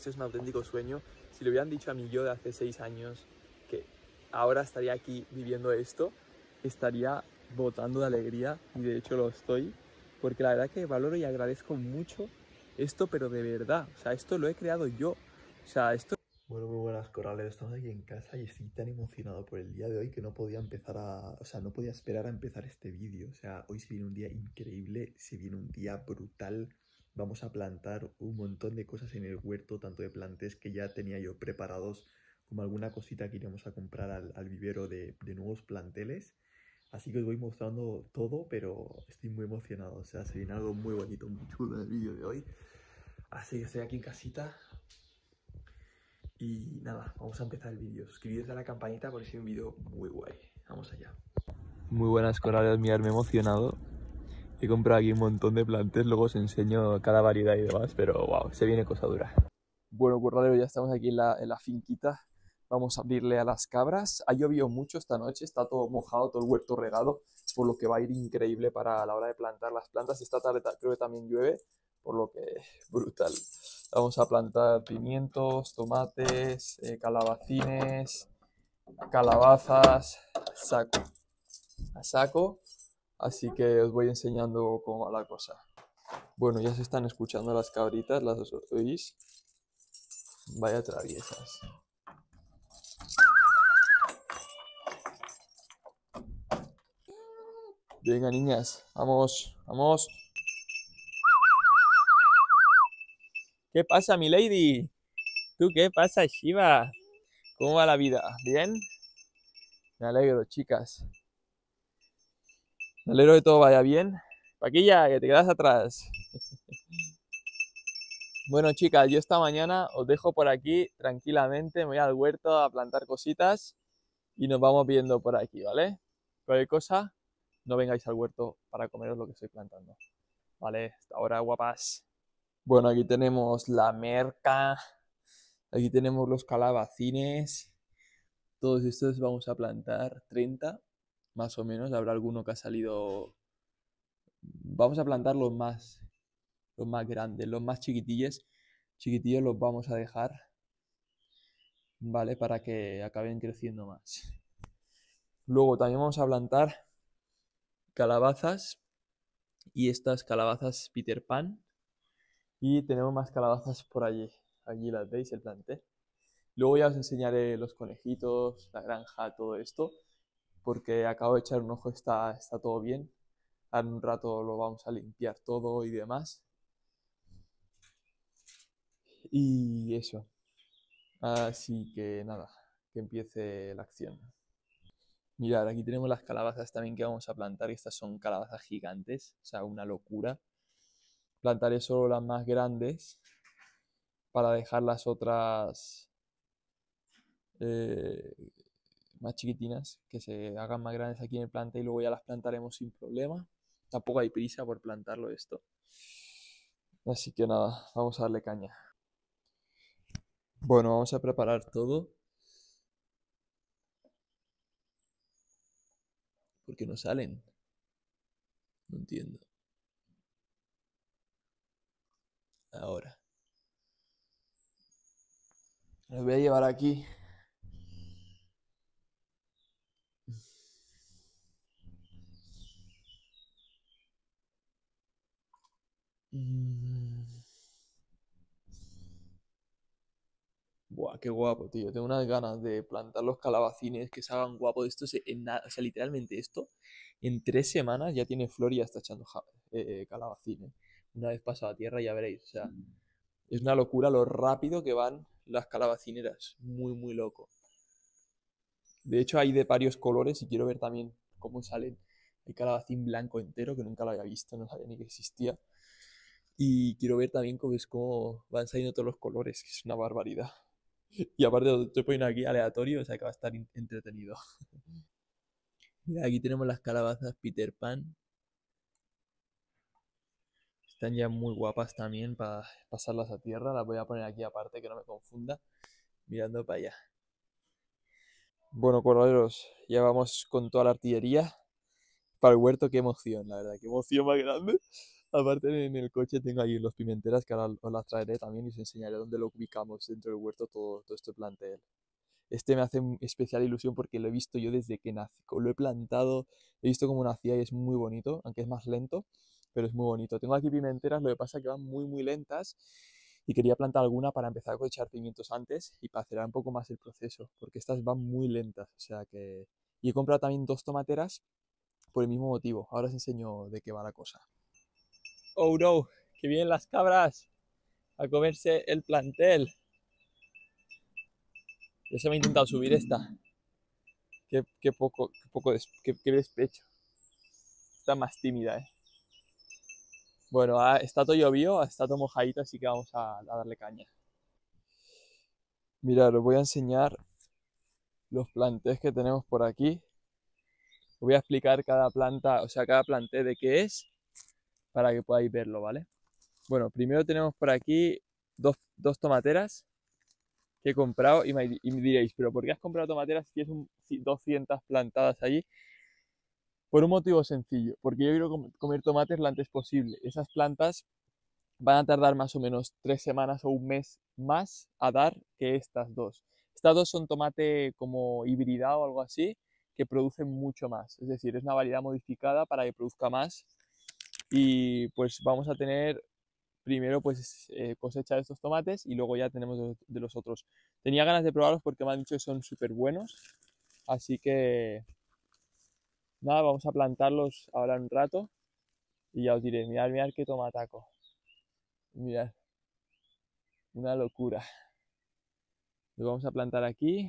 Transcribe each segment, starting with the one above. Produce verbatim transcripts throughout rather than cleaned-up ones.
esto es un auténtico sueño. Si le hubieran dicho a mí yo de hace seis años que ahora estaría aquí viviendo esto, estaría botando de alegría, y de hecho lo estoy, porque la verdad que valoro y agradezco mucho esto, pero de verdad, o sea, esto lo he creado yo, o sea, esto... Bueno, muy buenas, corrales, estamos aquí en casa y estoy tan emocionado por el día de hoy que no podía empezar a... O sea, no podía esperar a empezar este vídeo. O sea, hoy se viene un día increíble, se viene un día brutal. Vamos a plantar un montón de cosas en el huerto, tanto de plantes que ya tenía yo preparados, como alguna cosita que iremos a comprar al, al vivero de, de nuevos planteles. Así que os voy mostrando todo, pero estoy muy emocionado. O sea, se viene algo muy bonito, muy chulo en el vídeo de hoy. Así que estoy aquí en casita. Y nada, vamos a empezar el vídeo. Suscribiros a la campanita porque es un vídeo muy guay. Vamos allá. Muy buenas, corales, mirad, me he emocionado. He comprado aquí un montón de plantes, luego os enseño cada variedad y demás, pero wow, se viene cosa dura. Bueno, corralero, ya estamos aquí en la, en la finquita. Vamos a abrirle a las cabras. Ha llovido mucho esta noche, está todo mojado, todo el huerto regado, por lo que va a ir increíble para la hora de plantar las plantas. Esta tarde creo que también llueve, por lo que brutal. Vamos a plantar pimientos, tomates, eh, calabacines, calabazas, saco, a saco. Así que os voy enseñando cómo va la cosa. Bueno, ya se están escuchando las cabritas, las oís. Vaya traviesas. Venga, niñas, vamos, vamos. ¿Qué pasa, mi lady? ¿Tú qué pasa, Shiva? ¿Cómo va la vida? ¿Bien? Me alegro, chicas. Me alegro que todo vaya bien. Paquilla, que te quedas atrás. Bueno, chicas, yo esta mañana os dejo por aquí tranquilamente. Me voy al huerto a plantar cositas y nos vamos viendo por aquí, ¿vale? Cualquier cosa, no vengáis al huerto para comeros lo que estoy plantando. Vale, hasta ahora, guapas. Bueno, aquí tenemos la merca. Aquí tenemos los calabacines. Todos estos vamos a plantar treinta, más o menos. Habrá alguno que ha salido... Vamos a plantar los más, los más grandes. Los más chiquitillos, chiquitillos los vamos a dejar, ¿vale? Para que acaben creciendo más. Luego también vamos a plantar calabazas. Y estas calabazas Peter Pan. Y tenemos más calabazas por allí. Allí las veis, el plantel. Luego ya os enseñaré los conejitos, la granja, todo esto, porque acabo de echar un ojo, está, está todo bien. Ahora en un rato lo vamos a limpiar todo y demás. Y eso. Así que nada, que empiece la acción. Mirad, aquí tenemos las calabazas también que vamos a plantar. Estas son calabazas gigantes, o sea, una locura. Plantaré solo las más grandes para dejar las otras... Eh, más chiquitinas, que se hagan más grandes aquí en el planta y luego ya las plantaremos sin problema. Tampoco hay prisa por plantarlo esto. Así que nada, vamos a darle caña. Bueno, vamos a preparar todo. ¿Por qué no salen? No entiendo. Ahora. Los voy a llevar aquí. Mm. Buah, qué guapo, tío. Tengo unas ganas de plantar los calabacines que se hagan guapos. Esto es en nada, o sea, literalmente esto, en tres semanas ya tiene flor y ya está echando eh, calabacines. Una vez pasado a tierra ya veréis, o sea, es una locura lo rápido que van las calabacineras. Muy, muy loco. De hecho, hay de varios colores y quiero ver también cómo salen. Hay calabacín blanco entero que nunca lo había visto, no sabía ni que existía. Y quiero ver también cómo es cómo van saliendo todos los colores, que es una barbaridad. Y aparte lo estoy poniendo aquí aleatorio, o sea que va a estar entretenido. Mira, aquí tenemos las calabazas Peter Pan. Están ya muy guapas también para pasarlas a tierra. Las voy a poner aquí aparte, que no me confunda. Mirando para allá. Bueno, corraleros, ya vamos con toda la artillería para el huerto. Qué emoción, la verdad, qué emoción más grande. Aparte en el coche tengo ahí los pimenteras que ahora os las traeré también y os enseñaré dónde lo ubicamos dentro del huerto todo, todo este plantel. Este me hace especial ilusión porque lo he visto yo desde que nací. Lo he plantado, he visto cómo nacía y es muy bonito, aunque es más lento, pero es muy bonito. Tengo aquí pimenteras, lo que pasa es que van muy muy lentas y quería plantar alguna para empezar a cosechar pimientos antes y para acelerar un poco más el proceso, porque estas van muy lentas, o sea que... Y he comprado también dos tomateras por el mismo motivo. Ahora os enseño de qué va la cosa. Oh no, que vienen las cabras a comerse el plantel. Ya se me ha intentado subir esta. Qué, qué poco, qué poco des, qué, qué despecho. Está más tímida, ¿eh? Bueno, ha, está todo llovido, está todo mojadito, así que vamos a, a darle caña. Mirad, os voy a enseñar los plantés que tenemos por aquí. Os voy a explicar cada planta, o sea, cada planté de qué es, para que podáis verlo, ¿vale? Bueno, primero tenemos por aquí dos, dos tomateras que he comprado y me, y me diréis, ¿pero por qué has comprado tomateras si tienes un, doscientas plantadas allí? Por un motivo sencillo, porque yo quiero comer tomates lo antes posible. Esas plantas van a tardar más o menos tres semanas o un mes más a dar que estas dos. Estas dos son tomate como hibridado o algo así, que producen mucho más. Es decir, es una variedad modificada para que produzca más. Y pues vamos a tener primero pues eh, cosecha de estos tomates y luego ya tenemos de, de los otros. Tenía ganas de probarlos porque me han dicho que son súper buenos. Así que nada, vamos a plantarlos ahora en un rato y ya os diré, mirad, mirad qué tomataco. Mirad, una locura. Lo vamos a plantar aquí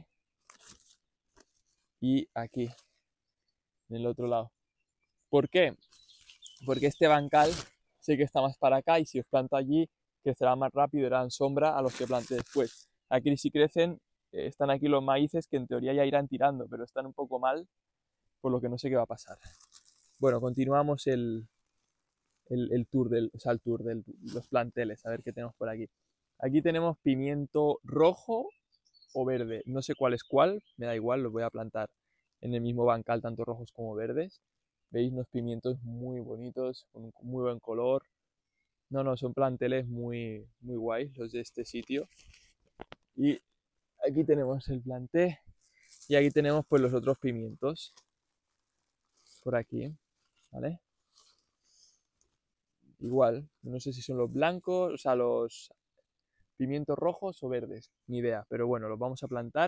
y aquí, en el otro lado. ¿Por qué? Porque este bancal sé que está más para acá y si os planto allí crecerá más rápido y darán sombra a los que plante después. Aquí si crecen, eh, están aquí los maíces que en teoría ya irán tirando, pero están un poco mal, por lo que no sé qué va a pasar. Bueno, continuamos el, el, el tour del, o sea, el tour de los planteles, a ver qué tenemos por aquí. Aquí tenemos pimiento rojo o verde, no sé cuál es cuál, me da igual, los voy a plantar en el mismo bancal, tanto rojos como verdes. Veis unos pimientos muy bonitos, con un muy buen color. No, no, son planteles muy, muy guays los de este sitio. Y aquí tenemos el planté y aquí tenemos pues los otros pimientos. Por aquí, ¿vale? Igual, no sé si son los blancos, o sea, los pimientos rojos o verdes, ni idea, pero bueno, los vamos a plantar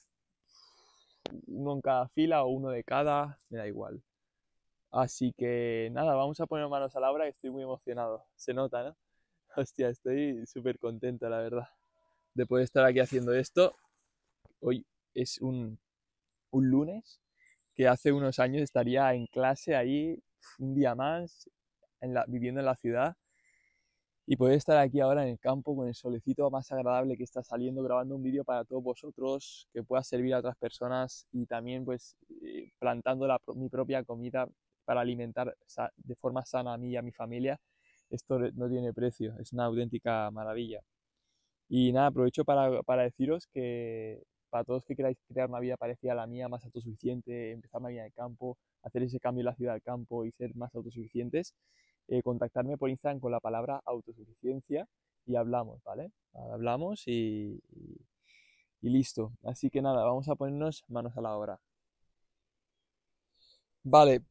uno en cada fila o uno de cada, me da igual. Así que nada, vamos a poner manos a la obra, que estoy muy emocionado. Se nota, ¿no? Hostia, estoy súper contento, la verdad, de poder estar aquí haciendo esto. Hoy es un, un lunes, que hace unos años estaría en clase ahí un día más, en la, viviendo en la ciudad. Y poder estar aquí ahora en el campo con el solecito más agradable que está saliendo, grabando un vídeo para todos vosotros, que pueda servir a otras personas y también pues eh, plantando la, mi propia comida para alimentar de forma sana a mí y a mi familia, esto no tiene precio, es una auténtica maravilla. Y nada, aprovecho para, para deciros que para todos que queráis crear una vida parecida a la mía, más autosuficiente, empezar una vida en el campo, hacer ese cambio en la ciudad al campo y ser más autosuficientes, eh, contactarme por Instagram con la palabra autosuficiencia y hablamos, ¿vale? Hablamos y, y, y listo. Así que nada, vamos a ponernos manos a la obra. Vale.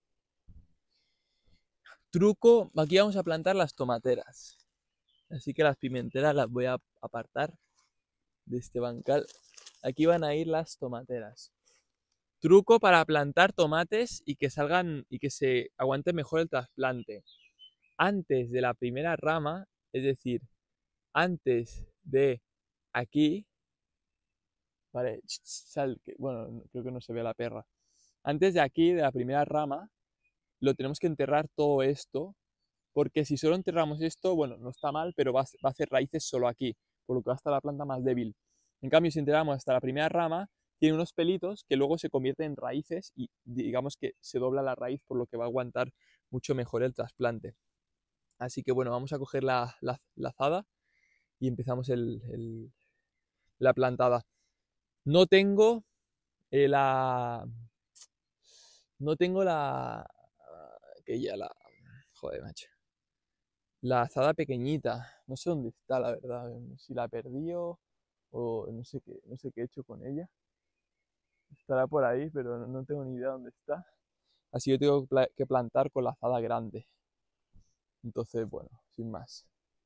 Truco, aquí vamos a plantar las tomateras. Así que las pimenteras las voy a apartar de este bancal. Aquí van a ir las tomateras. Truco para plantar tomates y que salgan y que se aguante mejor el trasplante. Antes de la primera rama, es decir, antes de aquí, vale, sal, bueno, creo que no se ve la perra. Antes de aquí, de la primera rama, lo tenemos que enterrar todo esto, porque si solo enterramos esto, bueno, no está mal, pero va a, va a hacer raíces solo aquí, por lo que va a estar la planta más débil. En cambio, si enterramos hasta la primera rama, tiene unos pelitos que luego se convierten en raíces y digamos que se dobla la raíz, por lo que va a aguantar mucho mejor el trasplante. Así que bueno, vamos a coger la, la, la azada y empezamos el, el, la plantada. No tengo eh, la... No tengo la... Que ya la... Joder, macho. La azada pequeñita, no sé dónde está, la verdad. Si la perdí o, o no sé qué, no sé qué he hecho con ella. Estará por ahí, pero no, no tengo ni idea dónde está. Así que tengo que plantar con la azada grande. Entonces, bueno, sin más.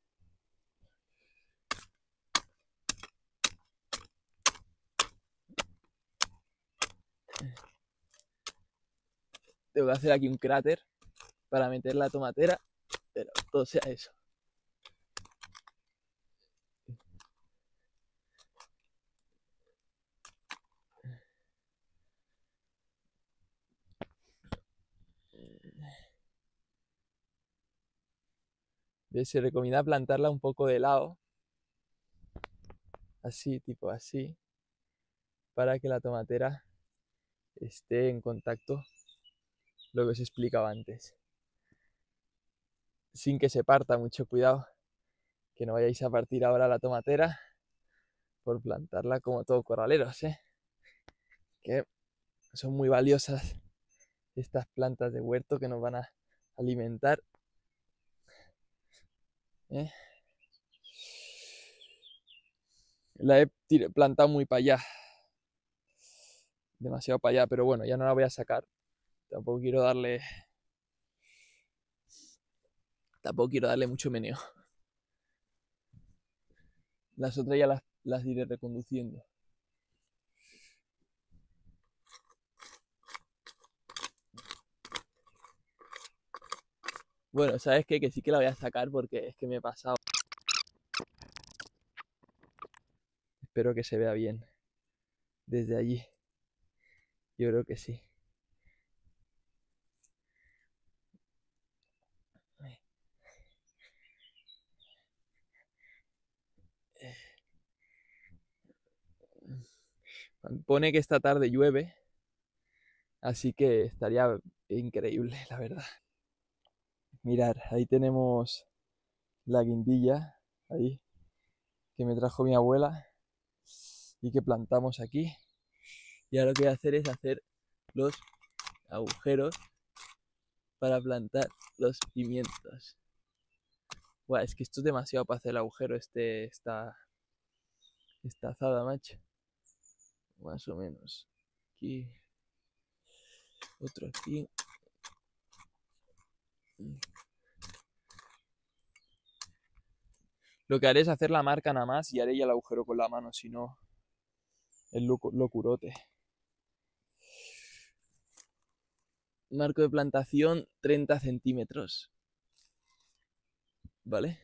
Tengo que hacer aquí un cráter para meter la tomatera, pero todo sea eso. Se recomienda plantarla un poco de lado, así, tipo así, para que la tomatera esté en contacto, lo que os explicaba antes. Sin que se parta, mucho cuidado, que no vayáis a partir ahora la tomatera por plantarla como todo corraleros, ¿eh? Que son muy valiosas estas plantas de huerto que nos van a alimentar, ¿eh? La he plantado muy para allá, demasiado para allá, pero bueno, ya no la voy a sacar. Tampoco quiero darle tampoco quiero darle mucho meneo. Las otras ya las, las iré reconduciendo. Bueno, ¿sabes qué? Que sí que la voy a sacar porque es que me he pasado. Espero que se vea bien desde allí. Yo creo que sí. Pone que esta tarde llueve, así que estaría increíble, la verdad. Mirad, ahí tenemos la guindilla, ahí, que me trajo mi abuela y que plantamos aquí. Y ahora lo que voy a hacer es hacer los agujeros para plantar los pimientos. Buah, es que esto es demasiado para hacer el agujero, este, esta, esta azada, macho. Más o menos. Aquí. Otro aquí. Lo que haré es hacer la marca nada más y haré ya el agujero con la mano, si no, es locurote. Marco de plantación treinta centímetros. ¿Vale?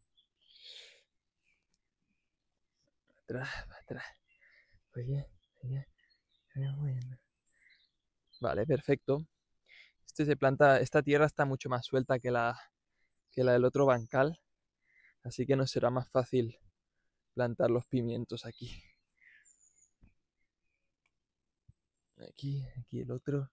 Atrás, atrás. Oye, oye, bueno. Vale, perfecto. Este se planta, esta tierra está mucho más suelta que la, que la del otro bancal, así que nos será más fácil plantar los pimientos aquí. Aquí, aquí el otro.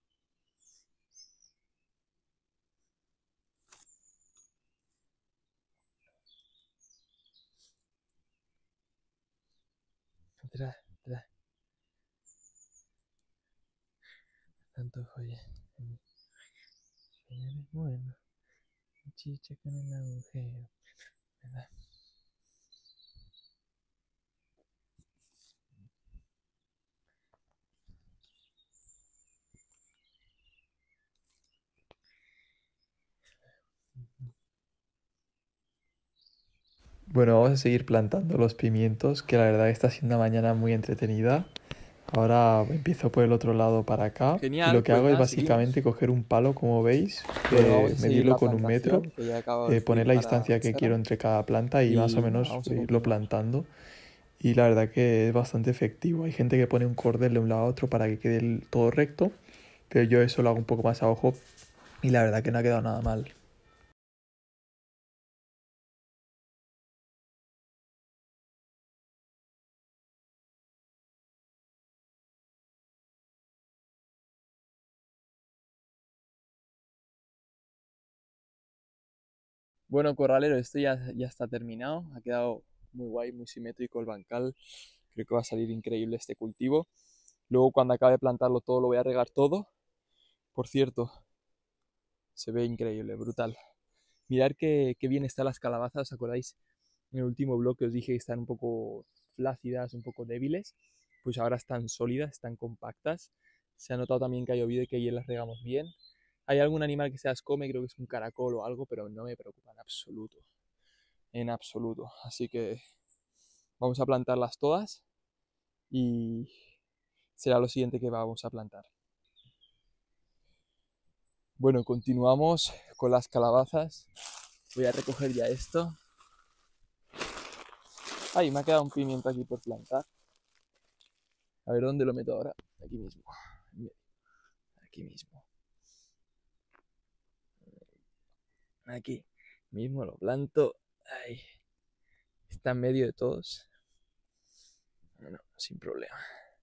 Atrás, atrás. Tanto joya. Bueno, chicha con el agujero. ¿Verdad? Bueno, vamos a seguir plantando los pimientos, que la verdad está siendo una mañana muy entretenida. Ahora empiezo por el otro lado para acá. Genial, y lo que pues hago nada, es básicamente seguimos. Coger un palo, como veis, bueno, eh, medirlo con un metro, eh, poner la distancia que quiero entre cada planta y, y más o menos nada, irlo plantando. Y la verdad que es bastante efectivo. Hay gente que pone un cordel de un lado a otro para que quede el, todo recto, pero yo eso lo hago un poco más a ojo y la verdad que no ha quedado nada mal. Bueno, corralero, esto ya, ya está terminado. Ha quedado muy guay, muy simétrico el bancal. Creo que va a salir increíble este cultivo. Luego cuando acabe de plantarlo todo lo voy a regar todo. Por cierto, se ve increíble, brutal. Mirad qué, qué bien están las calabazas, ¿os acordáis? En el último blog que os dije que están un poco flácidas, un poco débiles, pues ahora están sólidas, están compactas. Se ha notado también que ha llovido y que ayer las regamos bien. Hay algún animal que se las come, creo que es un caracol o algo, pero no me preocupa en absoluto. En absoluto. Así que vamos a plantarlas todas y será lo siguiente que vamos a plantar. Bueno, continuamos con las calabazas. Voy a recoger ya esto. Ay, me ha quedado un pimiento aquí por plantar. A ver dónde lo meto ahora. Aquí mismo. Aquí mismo. Aquí mismo lo planto. Ahí. Está en medio de todos. Bueno, sin problema.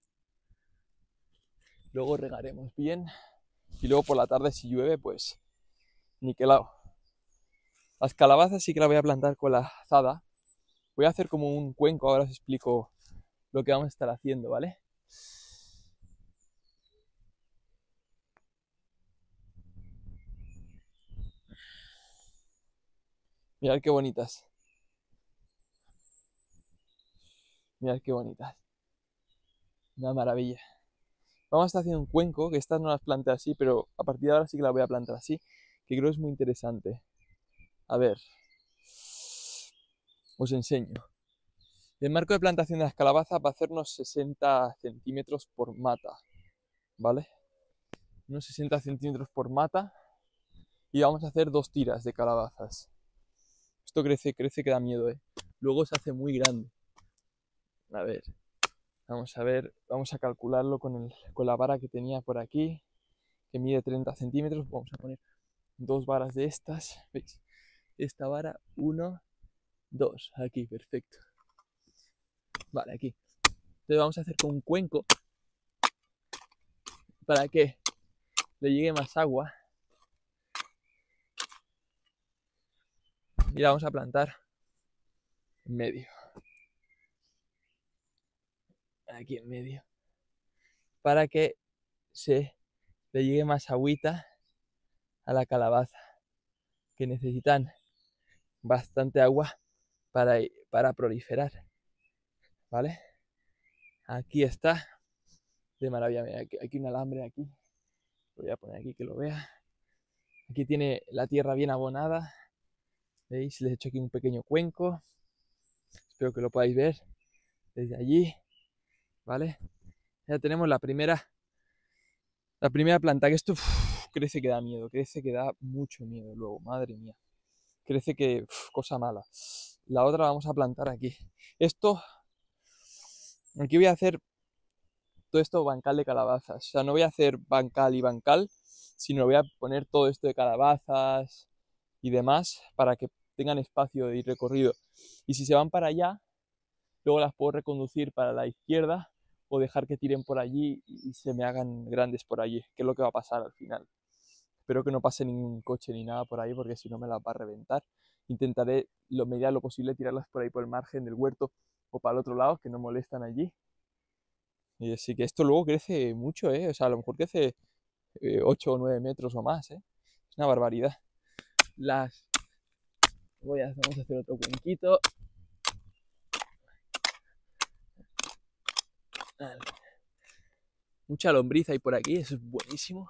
Luego regaremos bien. Y luego por la tarde si llueve, pues niquelado. Las calabazas sí que las voy a plantar con la azada. Voy a hacer como un cuenco, ahora os explico lo que vamos a estar haciendo, ¿vale? Mirad qué bonitas. Mirad qué bonitas. Una maravilla. Vamos a estar haciendo un cuenco, que estas no las planté así, pero a partir de ahora sí que las voy a plantar así, que creo que es muy interesante. A ver, os enseño. El marco de plantación de las calabazas va a ser unos sesenta centímetros por mata, ¿vale? Unos sesenta centímetros por mata y vamos a hacer dos tiras de calabazas. Esto crece, crece que da miedo, ¿eh? Luego se hace muy grande. A ver, vamos a ver, vamos a calcularlo con, el, con la vara que tenía por aquí, que mide treinta centímetros. Vamos a poner dos varas de estas, ¿veis? Esta vara, uno, dos, aquí, perfecto. Vale, aquí. Entonces vamos a hacer con un cuenco para que le llegue más agua. Y la vamos a plantar en medio. Aquí en medio. Para que se le llegue más agüita a la calabaza. Que necesitan bastante agua para, para proliferar. ¿Vale? Aquí está. De maravilla. Mira, aquí, aquí un alambre aquí. Lo voy a poner aquí que lo vea. Aquí tiene la tierra bien abonada. ¿Veis? Les he hecho aquí un pequeño cuenco. Espero que lo podáis ver desde allí. ¿Vale? Ya tenemos la primera la primera planta, que esto uf, crece que da miedo, crece que da mucho miedo luego, madre mía. Crece que, uf, cosa mala. La otra la vamos a plantar aquí. Esto, aquí voy a hacer todo esto bancal de calabazas. O sea, no voy a hacer bancal y bancal, sino voy a poner todo esto de calabazas y demás para que tengan espacio de recorrido. Y si se van para allá, luego las puedo reconducir para la izquierda o dejar que tiren por allí y se me hagan grandes por allí, que es lo que va a pasar al final. Espero que no pase ningún coche ni nada por ahí, porque si no me las va a reventar. Intentaré lo medida lo posible tirarlas por ahí por el margen del huerto o para el otro lado, que no molestan allí. Y así que esto luego crece mucho, ¿eh? O sea, a lo mejor crece eh, ocho o nueve metros o más, ¿eh? Es una barbaridad. Las... Voy a... Vamos a hacer otro cuenquito. Vale. Mucha lombriz hay por aquí, eso es buenísimo.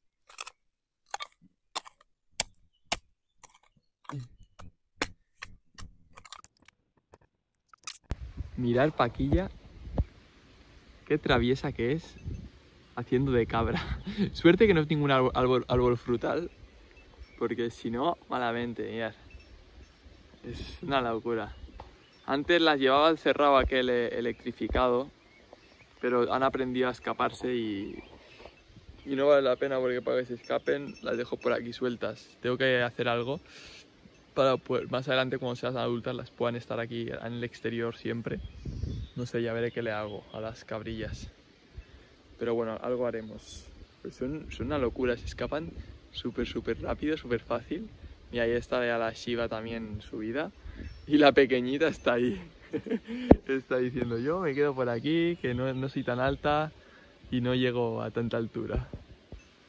Mirad Paquilla, qué traviesa que es haciendo de cabra. Suerte que no es ningún árbol, árbol, árbol frutal, porque si no, malamente, mirad. Es una locura. Antes las llevaba al cerrado aquel electrificado, pero han aprendido a escaparse y, y no vale la pena, porque para que se escapen las dejo por aquí sueltas. Tengo que hacer algo para poder, más adelante cuando sean adultas las puedan estar aquí en el exterior siempre. No sé, ya veré qué le hago a las cabrillas. Pero bueno, algo haremos. Pues son, son una locura, se escapan súper, súper rápido, súper fácil. Y ahí está ya la Shiva también subida. Y la pequeñita está ahí. Está diciendo, yo me quedo por aquí, que no, no soy tan alta y no llego a tanta altura.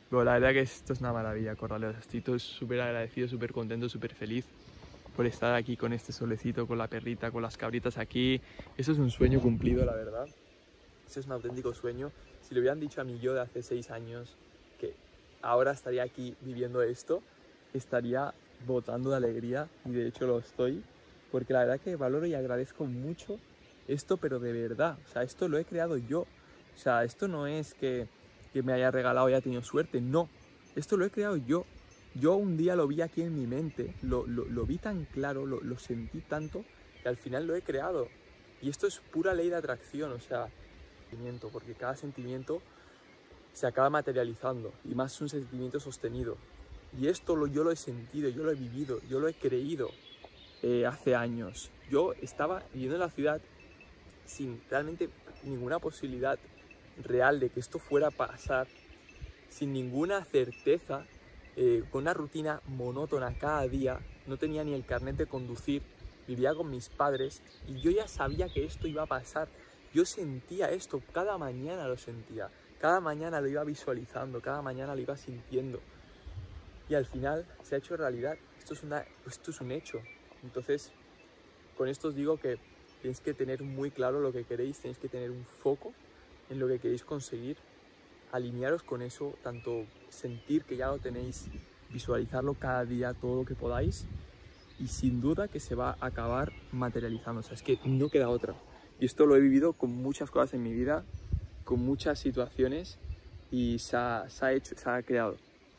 Pero la verdad que esto es una maravilla, corraleros. Estoy súper agradecido, súper contento, súper feliz por estar aquí con este solecito, con la perrita, con las cabritas aquí. Eso es un sueño cumplido, la verdad. Eso es un auténtico sueño. Si le hubieran dicho a mí yo de hace seis años que ahora estaría aquí viviendo esto, estaría botando de alegría, y de hecho lo estoy, porque la verdad que valoro y agradezco mucho esto, pero de verdad. O sea, esto lo he creado yo. O sea, esto no es que, que me haya regalado y haya tenido suerte, no. Esto lo he creado yo. Yo un día lo vi aquí en mi mente, lo, lo, lo vi tan claro, lo, lo sentí tanto, que al final lo he creado. Y esto es pura ley de atracción, o sea, sentimiento, porque cada sentimiento se acaba materializando, y más un sentimiento sostenido. Y esto lo, yo lo he sentido, yo lo he vivido, yo lo he creído eh, hace años. Yo estaba viviendo en la ciudad sin realmente ninguna posibilidad real de que esto fuera a pasar, sin ninguna certeza, eh, con una rutina monótona cada día. No tenía ni el carnet de conducir, vivía con mis padres y yo ya sabía que esto iba a pasar. Yo sentía esto, cada mañana lo sentía, cada mañana lo iba visualizando, cada mañana lo iba sintiendo. Y al final se ha hecho realidad. Esto es, una, esto es un hecho. Entonces, con esto os digo que tenéis que tener muy claro lo que queréis, tenéis que tener un foco en lo que queréis conseguir, alinearos con eso, tanto sentir que ya lo tenéis, visualizarlo cada día, todo lo que podáis, y sin duda que se va a acabar materializando. O sea, es que no queda otra. Y esto lo he vivido con muchas cosas en mi vida, con muchas situaciones, y se ha, se ha hecho, se ha creado.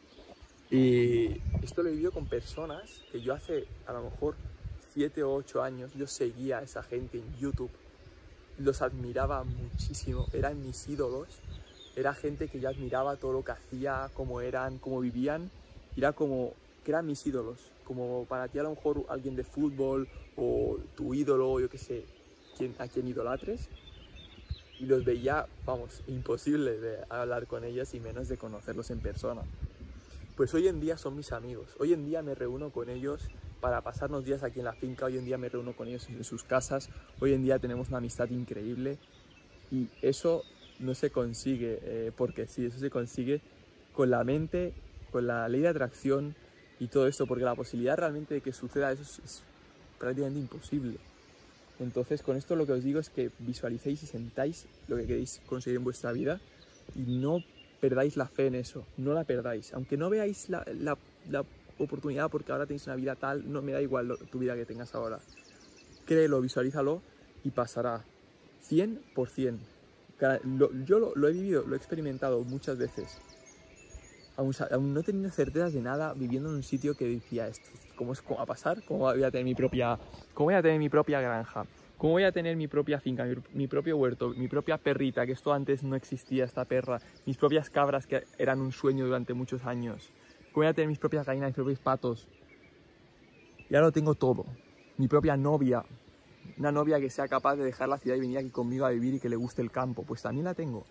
Y esto lo he vivido con personas que yo hace a lo mejor siete o ocho años yo seguía a esa gente en YouTube, los admiraba muchísimo, eran mis ídolos, era gente que yo admiraba todo lo que hacía, cómo eran, cómo vivían, era como que eran mis ídolos, como para ti a lo mejor alguien de fútbol o tu ídolo, yo qué sé, quien, a quien idolatres, y los veía, vamos, imposible de hablar con ellos y menos de conocerlos en persona. Pues hoy en día son mis amigos, hoy en día me reúno con ellos para pasarnos días aquí en la finca, hoy en día me reúno con ellos en sus casas, hoy en día tenemos una amistad increíble, y eso no se consigue eh, porque sí, eso se consigue con la mente, con la ley de atracción y todo esto, porque la posibilidad realmente de que suceda eso es, es prácticamente imposible. Entonces, con esto lo que os digo es que visualicéis y sentáis lo que queréis conseguir en vuestra vida y no perdáis la fe en eso, no la perdáis. Aunque no veáis la, la, la oportunidad porque ahora tenéis una vida tal, no me da igual lo, tu vida que tengas ahora. Créelo, visualízalo y pasará. cien por cien. Lo, yo lo, lo he vivido, lo he experimentado muchas veces. Aún, aún no teniendo certezas de nada, viviendo en un sitio que decía esto, ¿cómo, es, ¿cómo va a pasar? ¿Cómo voy a tener mi propia, cómo voy a tener mi propia granja? ¿Cómo voy a tener mi propia finca, mi, mi propio huerto, mi propia perrita, que esto antes no existía, esta perra, mis propias cabras que eran un sueño durante muchos años? ¿Cómo voy a tener mis propias gallinas, mis propios patos? Y ahora lo tengo todo. Mi propia novia, una novia que sea capaz de dejar la ciudad y venir aquí conmigo a vivir y que le guste el campo, pues también la tengo.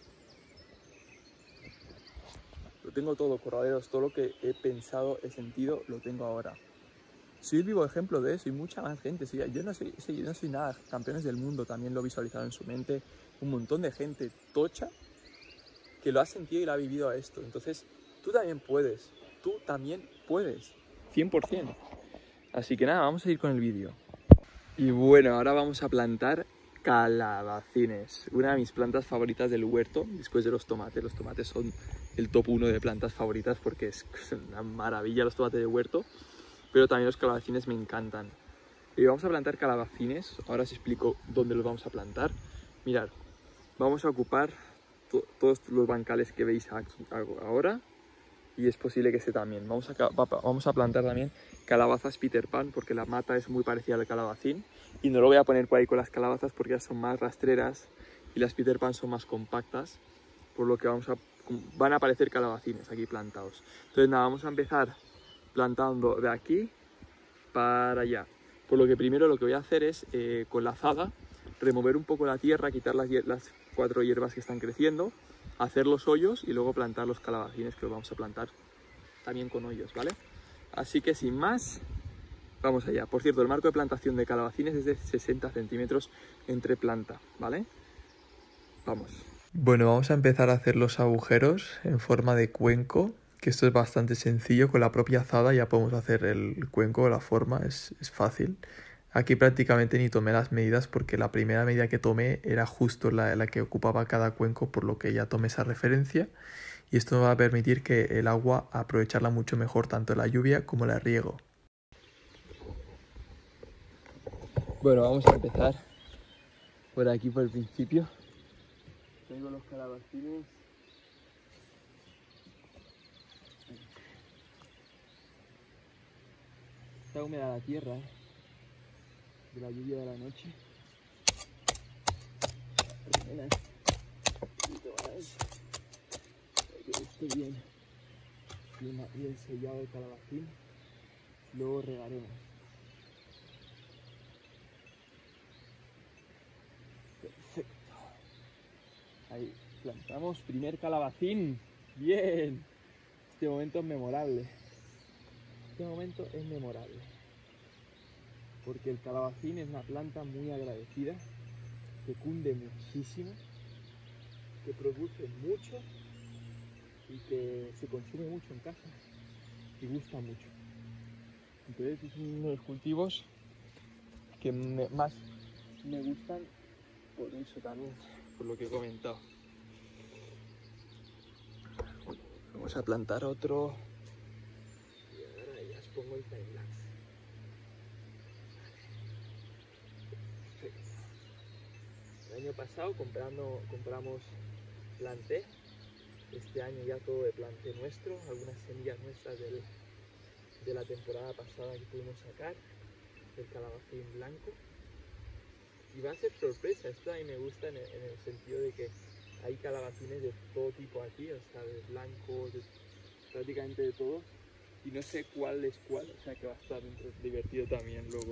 Lo tengo todo, corraleros, todo lo que he pensado, he sentido, lo tengo ahora. Soy el vivo ejemplo de eso y mucha más gente. Yo no soy, yo no soy nada, campeones del mundo también lo he visualizado en su mente. Un montón de gente tocha que lo ha sentido y lo ha vivido a esto. Entonces, tú también puedes, tú también puedes, cien por cien. Así que nada, vamos a ir con el vídeo. Y bueno, ahora vamos a plantar calabacines, una de mis plantas favoritas del huerto, después de los tomates. Los tomates son el top uno de plantas favoritas porque es una maravilla los tomates de huerto, pero también los calabacines me encantan. Y vamos a plantar calabacines, ahora os explico dónde los vamos a plantar. Mirad, vamos a ocupar to todos los bancales que veis aquí ahora, y es posible que este también. Vamos a, vamos a plantar también calabazas Peter Pan porque la mata es muy parecida al calabacín, y no lo voy a poner por ahí con las calabazas porque ya son más rastreras y las Peter Pan son más compactas, por lo que vamos a, van a aparecer calabacines aquí plantados. Entonces nada, vamos a empezar plantando de aquí para allá. Por lo que primero lo que voy a hacer es eh, con la azada remover un poco la tierra, quitar las, las cuatro hierbas que están creciendo, hacer los hoyos y luego plantar los calabacines, que los vamos a plantar también con hoyos, ¿vale? Así que sin más, vamos allá. Por cierto, el marco de plantación de calabacines es de sesenta centímetros entre planta, ¿vale? Vamos. Bueno, vamos a empezar a hacer los agujeros en forma de cuenco que esto es bastante sencillo. Con la propia azada ya podemos hacer el cuenco, la forma, es, es fácil. Aquí prácticamente ni tomé las medidas porque la primera medida que tomé era justo la, la que ocupaba cada cuenco, por lo que ya tomé esa referencia. Y esto me va a permitir que el agua aprovecharla mucho mejor, tanto la lluvia como la riego. Bueno, vamos a empezar por aquí, por el principio. Tengo los calabacines. Está húmeda la tierra, ¿eh? De la lluvia de la noche. Primera, que esté bien, bien, bien sellado el calabacín. Luego regaremos. Perfecto. Ahí plantamos primer calabacín. Bien. Este momento es memorable. Este momento es memorable. Porque el calabacín es una planta muy agradecida, que cunde muchísimo, que produce mucho y que se consume mucho en casa y gusta mucho. Entonces es uno de los cultivos que me, más me gustan por eso también, por lo que he comentado. Vamos a plantar otro y ahora ya os pongo el timelapse. El año pasado comprando, compramos planté, este año ya todo de planté nuestro, algunas semillas nuestras del, de la temporada pasada que pudimos sacar, el calabacín blanco. Y va a ser sorpresa, esto a mí me gusta en el, en el sentido de que hay calabacines de todo tipo aquí, o sea, de blancos, de prácticamente de todo, y no sé cuál es cuál, o sea que va a estar divertido también luego.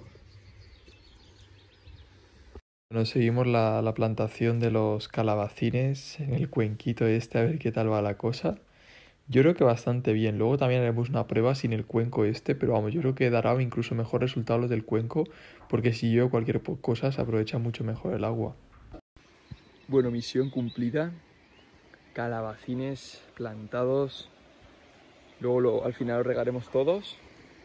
Bueno, seguimos la, la plantación de los calabacines en el cuenquito este, a ver qué tal va la cosa. Yo creo que bastante bien. Luego también haremos una prueba sin el cuenco este, pero vamos, yo creo que dará incluso mejor resultado los del cuenco, porque si yo cualquier cosa se aprovecha mucho mejor el agua. Bueno, misión cumplida. Calabacines plantados. Luego lo, al final los regaremos todos.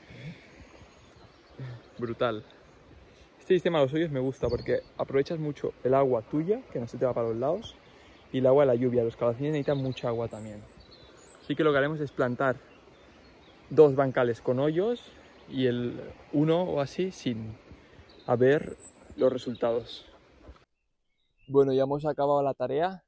Brutal. Este sistema de los hoyos me gusta porque aprovechas mucho el agua tuya, que no se te va para los lados, y el agua de la lluvia. Los calabacines necesitan mucha agua también. Así que lo que haremos es plantar dos bancales con hoyos y el uno o así sin a ver los resultados. Bueno, ya hemos acabado la tarea.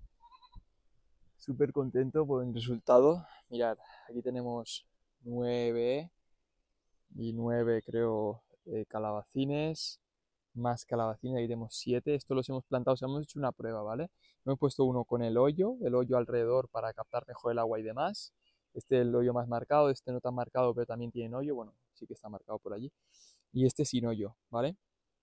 Súper contento por el resultado. Mirad, aquí tenemos nueve y nueve creo eh, calabacines. Más calabacines, ahí tenemos siete. Estos los hemos plantado, o sea, hemos hecho una prueba, ¿vale? Hemos puesto uno con el hoyo, el hoyo alrededor para captar mejor el agua y demás. Este es el hoyo más marcado, este no tan marcado, pero también tiene hoyo. Bueno, sí que está marcado por allí. Y este sin hoyo, ¿vale?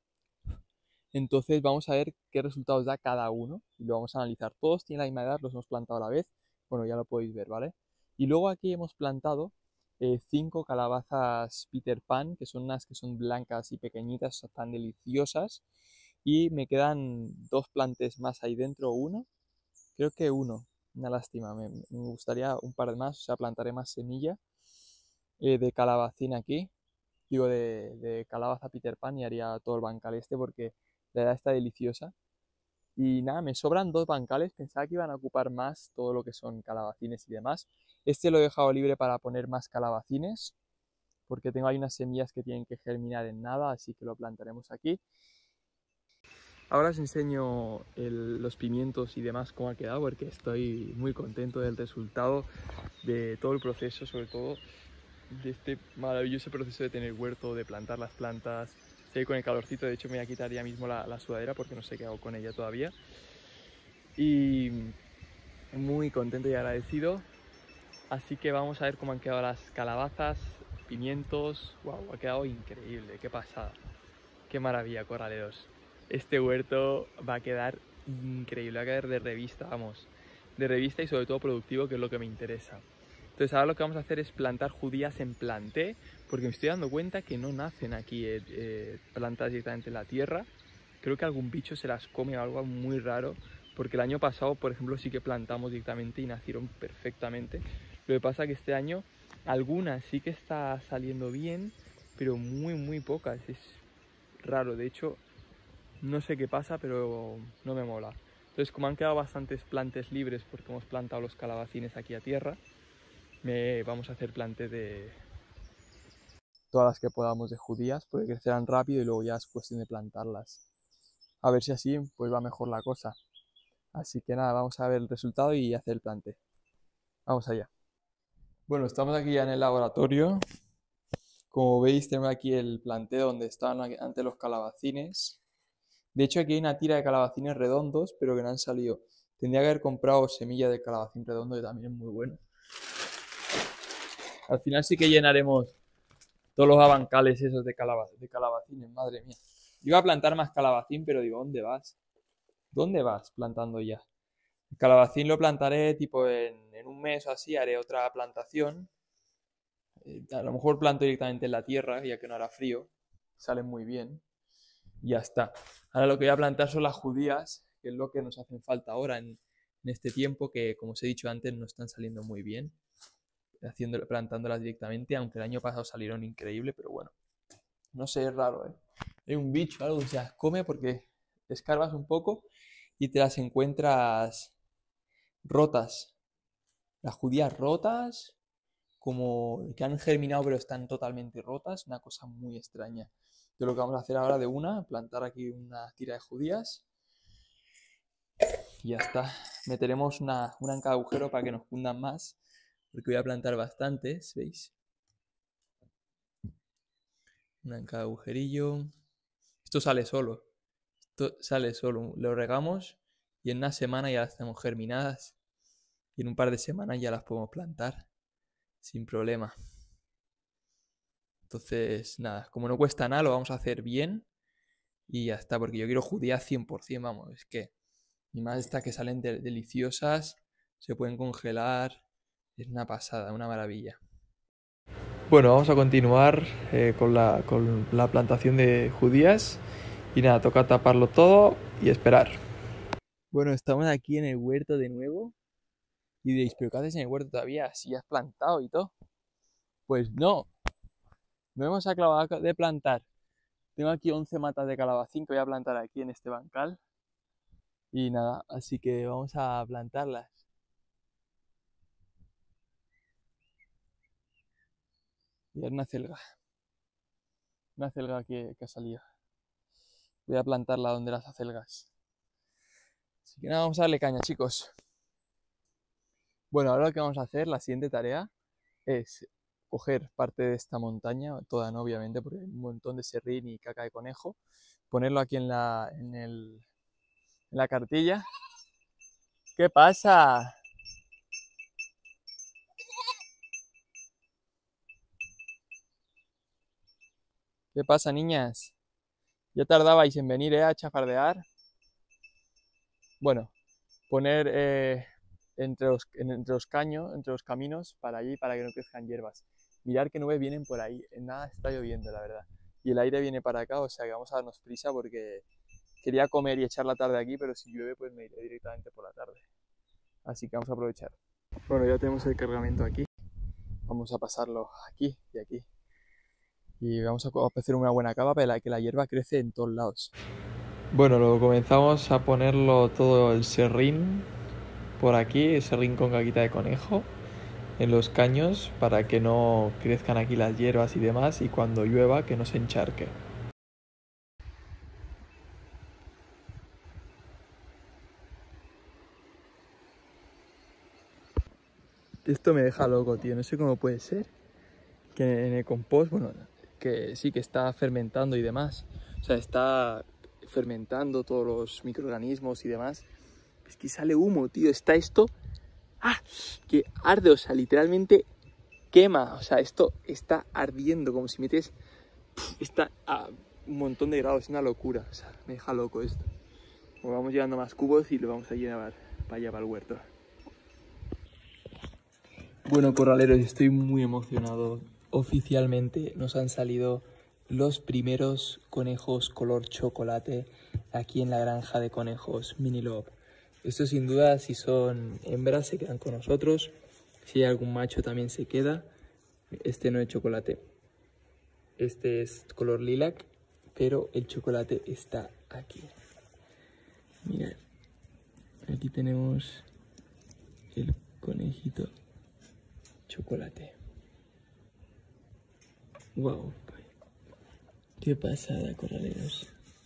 Entonces vamos a ver qué resultados da cada uno y lo vamos a analizar. Todos tienen la misma edad, los hemos plantado a la vez. Bueno, ya lo podéis ver, ¿vale? Y luego aquí hemos plantado eh, cinco calabazas Peter Pan, que son unas que son blancas y pequeñitas, tan deliciosas. Y me quedan dos plantes más ahí dentro, uno. Creo que uno, una lástima. Me, me gustaría un par de más, o sea, plantaré más semilla eh, de calabacín aquí. Digo, de, de calabaza Peter Pan y haría todo el bancal este porque la edad está deliciosa. Y nada, me sobran dos bancales. Pensaba que iban a ocupar más todo lo que son calabacines y demás. Este lo he dejado libre para poner más calabacines, porque tengo ahí unas semillas que tienen que germinar en nada, así que lo plantaremos aquí. Ahora os enseño el, los pimientos y demás cómo ha quedado, porque estoy muy contento del resultado, de todo el proceso, sobre todo de este maravilloso proceso de tener huerto, de plantar las plantas. Estoy con el calorcito, de hecho me voy a quitar ya mismo la, la sudadera porque no sé qué hago con ella todavía. Y muy contento y agradecido. Así que vamos a ver cómo han quedado las calabazas, pimientos. Wow, ha quedado increíble, qué pasada. Qué maravilla, corraleros. Este huerto va a quedar increíble, va a quedar de revista, vamos. De revista y sobre todo productivo, que es lo que me interesa. Entonces ahora lo que vamos a hacer es plantar judías en planté, porque me estoy dando cuenta que no nacen aquí eh, eh, plantadas directamente en la tierra. Creo que algún bicho se las come o algo muy raro, porque el año pasado, por ejemplo, sí que plantamos directamente y nacieron perfectamente. Lo que pasa es que este año algunas sí que está saliendo bien, pero muy muy pocas. Es raro, de hecho no sé qué pasa, pero no me mola. Entonces, como han quedado bastantes plantes libres porque hemos plantado los calabacines aquí a tierra, me vamos a hacer plantes de todas las que podamos de judías, porque crecerán rápido y luego ya es cuestión de plantarlas. A ver si así pues va mejor la cosa. Así que nada, vamos a ver el resultado y hacer el plante. Vamos allá. Bueno, estamos aquí ya en el laboratorio. Como veis, tenemos aquí el planteo donde estaban antes los calabacines. De hecho, aquí hay una tira de calabacines redondos, pero que no han salido. Tendría que haber comprado semilla de calabacín redondo, que también es muy bueno. Al final sí que llenaremos todos los abancales esos de, calaba de calabacines, madre mía. Iba a plantar más calabacín, pero digo, ¿dónde vas? ¿Dónde vas plantando ya? El calabacín lo plantaré tipo en, en un mes o así, haré otra plantación. Eh, a lo mejor planto directamente en la tierra, ya que no hará frío. Salen muy bien. Y ya está. Ahora lo que voy a plantar son las judías, que es lo que nos hacen falta ahora en, en este tiempo, que como os he dicho antes, no están saliendo muy bien. Haciendo, plantándolas directamente, aunque el año pasado salieron increíble, pero bueno. No sé, es raro, ¿eh? Hay un bicho, algo que se las come porque escarbas un poco y te las encuentras rotas. Las judías rotas, como que han germinado pero están totalmente rotas, una cosa muy extraña. Entonces lo que vamos a hacer ahora de una, plantar aquí una tira de judías y ya está. Meteremos una, una en cada agujero para que nos fundan más, porque voy a plantar bastantes, ¿veis? Una en cada agujerillo. Esto sale solo. Esto sale solo. Lo regamos y en una semana ya las tenemos germinadas. Y en un par de semanas ya las podemos plantar sin problema. Entonces, nada, como no cuesta nada, lo vamos a hacer bien. Y ya está, porque yo quiero judías cien por cien, vamos. Es que, y más estas que salen de deliciosas, se pueden congelar. Es una pasada, una maravilla. Bueno, vamos a continuar eh, con, la, con la plantación de judías. Y nada, toca taparlo todo y esperar. Bueno, estamos aquí en el huerto de nuevo. Y diréis, ¿pero qué haces en el huerto todavía? Si ya has plantado y todo. Pues no. No hemos acabado de plantar. Tengo aquí once matas de calabacín que voy a plantar aquí en este bancal. Y nada, así que vamos a plantarlas. Y es una celga. Una celga que, que ha salido. Voy a plantarla donde las acelgas. Así que nada, vamos a darle caña, chicos. Bueno, ahora lo que vamos a hacer, la siguiente tarea, es coger parte de esta montaña, toda no, obviamente, porque hay un montón de serrín y caca de conejo, ponerlo aquí en la, en el, en la cartilla. ¿Qué pasa? ¿Qué pasa, niñas? Ya tardabais en venir, ¿eh? A chafardear. Bueno, poner eh, entre, los, entre los caños, entre los caminos, para allí, para que no crezcan hierbas. Mirar qué nubes vienen por ahí. En nada está lloviendo, la verdad. Y el aire viene para acá, o sea que vamos a darnos prisa porque quería comer y echar la tarde aquí, pero si llueve pues me iré directamente por la tarde. Así que vamos a aprovechar. Bueno, ya tenemos el cargamento aquí. Vamos a pasarlo aquí y aquí. Y vamos a hacer una buena cava para que la hierba crece en todos lados. Bueno, lo comenzamos a ponerlo todo el serrín por aquí, el serrín con caquita de conejo, en los caños para que no crezcan aquí las hierbas y demás, y cuando llueva que no se encharque. Esto me deja loco, tío, no sé cómo puede ser que en el compost, bueno, que sí que está fermentando y demás, o sea, está fermentando todos los microorganismos y demás, es que sale humo, tío, está esto, ah, que arde, o sea, literalmente quema, o sea, esto está ardiendo como si metes, está a un montón de grados, es una locura, o sea, me deja loco esto. Pues vamos llevando más cubos y lo vamos a llevar para allá, para el huerto. Bueno, corraleros, estoy muy emocionado. Oficialmente nos han salido los primeros conejos color chocolate aquí en la granja de conejos Mini Love. Esto sin duda, si son hembras, se quedan con nosotros. Si hay algún macho también se queda. Este no es chocolate. Este es color lilac, pero el chocolate está aquí. Mirad. Aquí tenemos el conejito chocolate. Wow. Qué pasada, corraleros.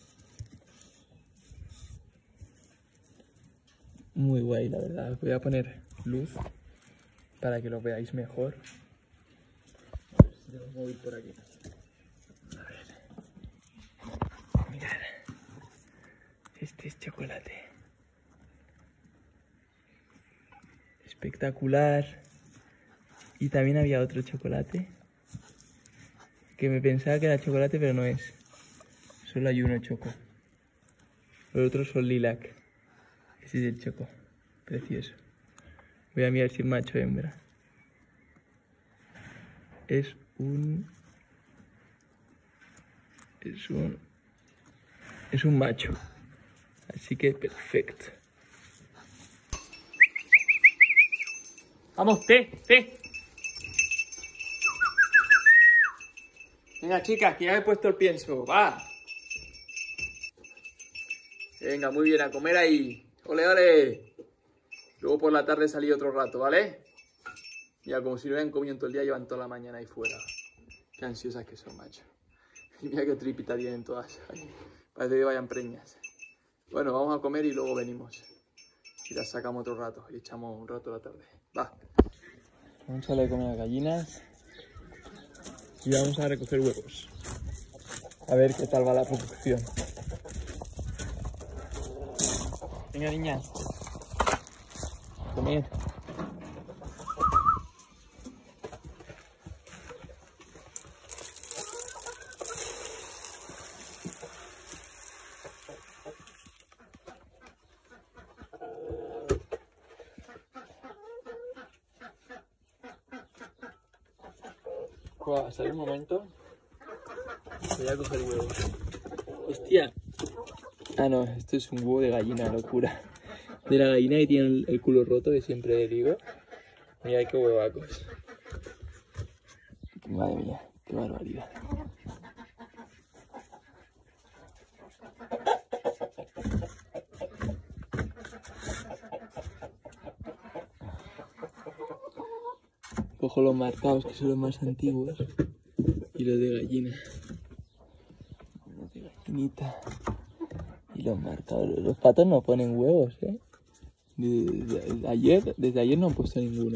Muy guay, la verdad. Voy a poner luz para que lo veáis mejor. A ver si tengo un móvil por aquí. A ver. Mirad. Este es chocolate. Espectacular. Y también había otro chocolate que me pensaba que era chocolate, pero no es. Solo hay uno choco. Los otros son lilac. Ese es el choco. Precioso. Voy a mirar si es macho o hembra. Es un... Es un... Es un macho. Así que perfecto. Vamos, té, té. Venga, chicas, que ya me he puesto el pienso. Va. Venga, muy bien, a comer ahí. Ole, ole. Luego por la tarde salí otro rato, ¿vale? Mira, como si no hubieran comido en todo el día, llevan toda la mañana ahí fuera. Qué ansiosas que son, macho. Y mira qué tripita tienen todas ahí. Parece que vayan preñas. Bueno, vamos a comer y luego venimos. Y las sacamos otro rato y echamos un rato la tarde. Va. Vamos a darle a comer a las gallinas. Y vamos a recoger huevos. A ver qué tal va la producción. Venga, niñas. Comer. Wow, hasta un momento. Voy a coger huevos. Hostia. Ah, no, esto es un huevo de gallina, locura. De la gallina que tiene el, el culo roto, que siempre digo. Mira qué huevacos. Madre mía, qué barbaridad. Cojo los marcados, que son los más antiguos, y los de gallina. Los de gallinita. Y los marcados. Los patos no ponen huevos, ¿eh? Desde, desde ayer, desde ayer no han puesto ninguno.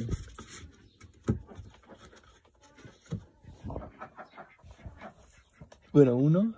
Bueno, uno.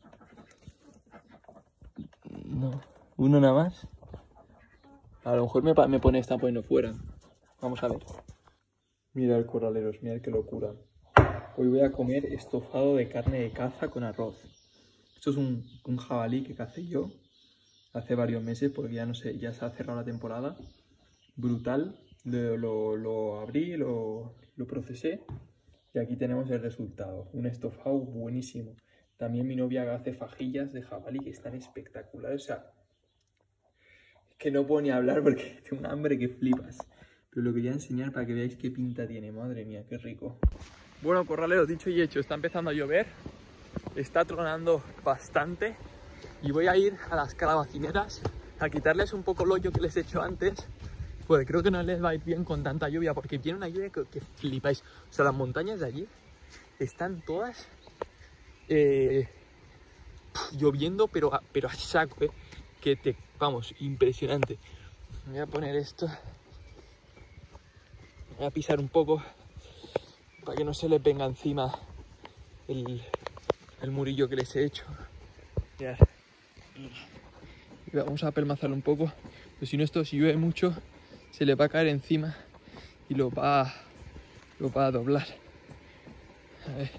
No, uno nada más. A lo mejor me, me pone, está poniendo fuera. Vamos a ver. Mirad, corraleros, mirad qué locura. Hoy voy a comer estofado de carne de caza con arroz. Esto es un, un jabalí que cacé yo hace varios meses porque ya no sé, ya se ha cerrado la temporada. Brutal. Lo, lo, lo abrí, lo, lo procesé y aquí tenemos el resultado. Un estofado buenísimo. También mi novia hace fajillas de jabalí que están espectaculares. O sea, es que no puedo ni hablar porque tengo un hambre que flipas. Pero lo quería enseñar para que veáis qué pinta tiene. Madre mía, qué rico. Bueno, corraleros, dicho y hecho, está empezando a llover. Está tronando bastante. Y voy a ir a las calabacineras a quitarles un poco el hoyo que les he hecho antes. Pues creo que no les va a ir bien con tanta lluvia, porque viene una lluvia que, que flipáis. O sea, las montañas de allí están todas eh, lloviendo, pero a, pero a saco, ¿eh? Que te, vamos, impresionante. Voy a poner esto. Voy a pisar un poco para que no se les venga encima el, el murillo que les he hecho. Mirad. Y vamos a apelmazarlo un poco, pero si no, esto si llueve mucho se le va a caer encima y lo va, lo va a doblar. A ver.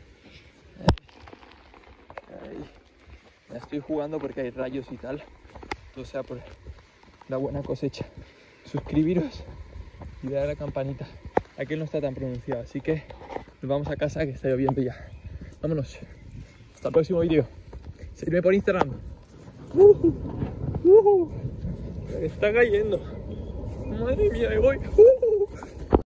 Ahí. Ahí. Ya estoy jugando porque hay rayos y tal, todo sea por la buena cosecha. Suscribiros y darle a la campanita. Aquel no está tan pronunciado, así que nos vamos a casa que está lloviendo ya. Vámonos. Hasta el próximo vídeo. Seguidme por Instagram. Uh, uh, está cayendo. Madre mía, me voy. Uh.